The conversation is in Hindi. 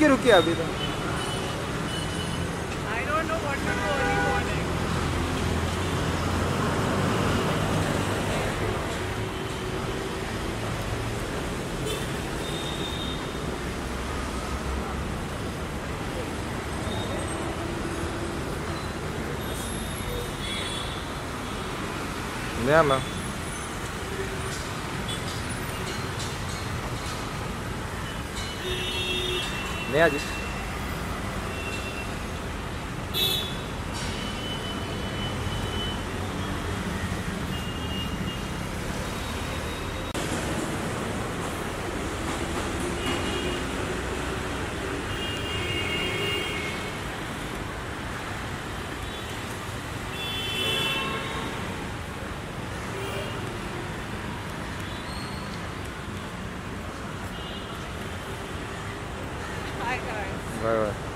रुकी अभी तो। I don't know what to do early morning. Neha ma'am, Neha ji. Hi guys. Bye bye.